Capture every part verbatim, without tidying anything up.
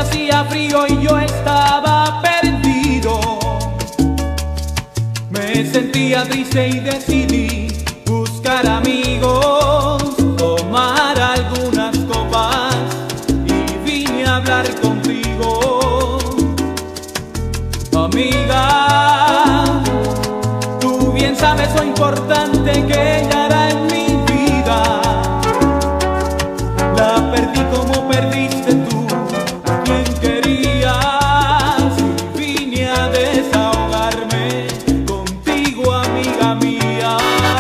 hacía frío y yo estaba perdido. Me sentía triste y decidí buscar amigos, tomar algunas copas y vine a hablar contigo. Amiga, tú bien sabes lo importante que ella era en mi vida. La perdí como perdiste tú, quien querías, y vine a desahogarme contigo, amiga mía.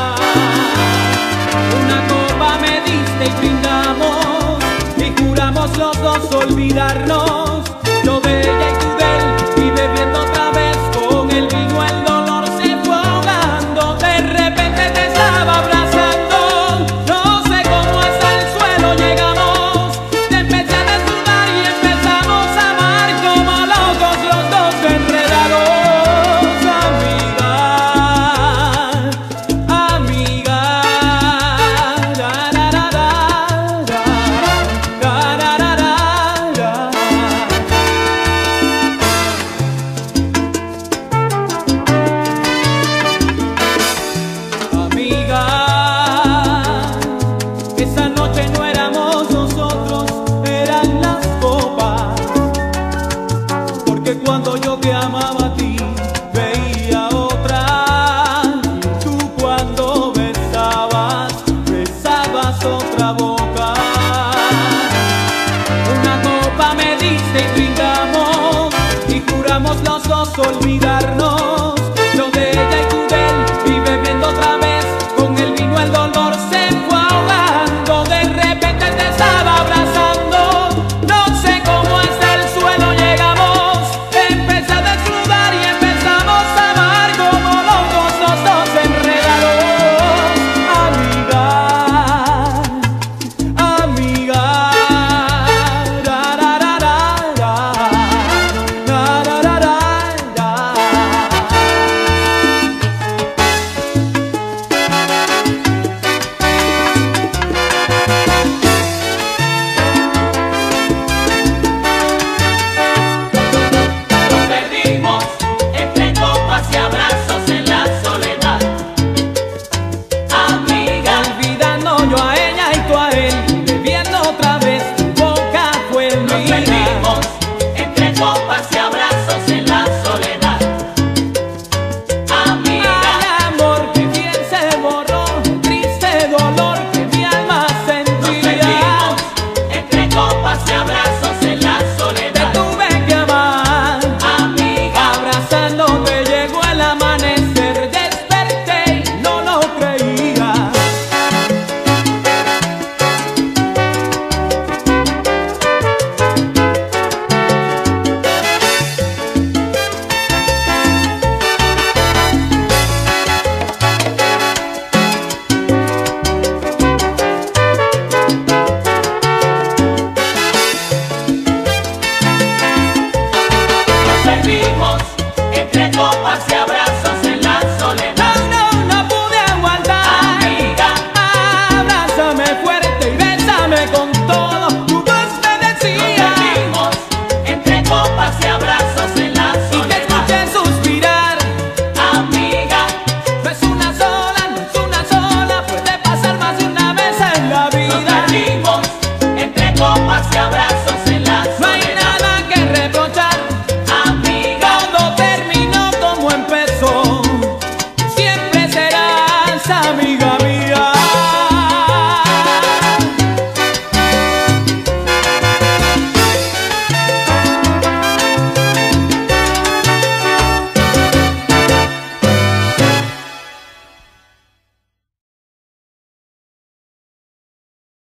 Una copa me diste y brindamos, y juramos los dos olvidarnos, yo de ella y tú de él, y bebiendo otra vez con el vino el dolor se fue ahogando. De repente te estaba abrazando, no sé cómo hasta el suelo llegamos. Te empecé a desnudar y empezamos a amar como locos los dos enredados. Amiga, amiga, ra, ra, ra, ra, ra, ra, ra, ra, ra. Amiga, esa noche no éramos nosotros, eran las copas, porque cuando yo te amaba a ti veía otra, y tú cuando besabas, besabas otra boca. Una copa me diste y brindamos, y juramos los dos olvidarnos, yo de ella y tú de él, y bebiendo otra vez con el vino el dolor se fue ahogando. De repente te estaba abrazando, no sé cómo hasta el suelo llegamos. Te empecé a desnudar y empezamos a amar como locos los dos enredados. Amiga, amiga, ra, ra, ra, ra, ra, ra, ra, ra, ra, ra. Nos perdimos entre copas y abrazos en la soledad. Amiga, Olvidando yo a ella y tú a él, bebiendo otra vez, tu boca fue nos mía. perdimos entre copas y abrazos en la soledad. Amiga, Ay, amor, que bien se borró, el triste dolor que mi alma nos sentía. perdimos entre copas y abrazos